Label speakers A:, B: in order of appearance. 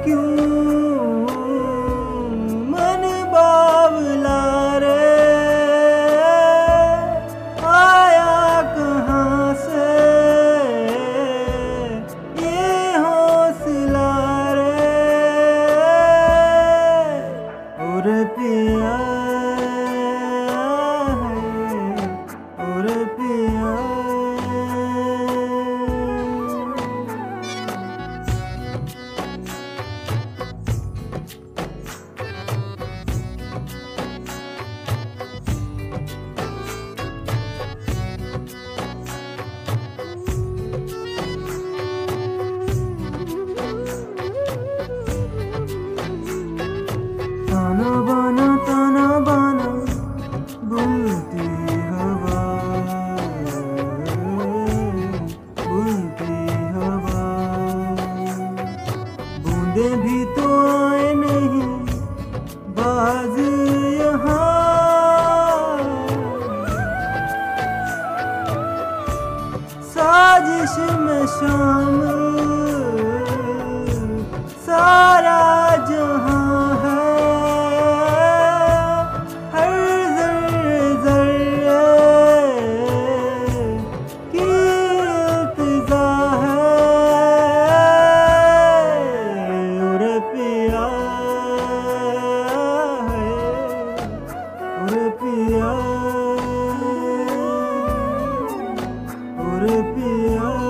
A: क्यों मन बावला रे, आया कहाँ से ये हौसला रे। और पिया है, और पिया ताना बाना बुनती हवा, बुनती हवा। बूंदे भी तो आए नहीं बाज यहाँ, साजिश में शामिल सारा जहां है। हर ज़र्रे ज़र्रे की इल्तिज़ा है। और पिया है, और पिया, और पिया।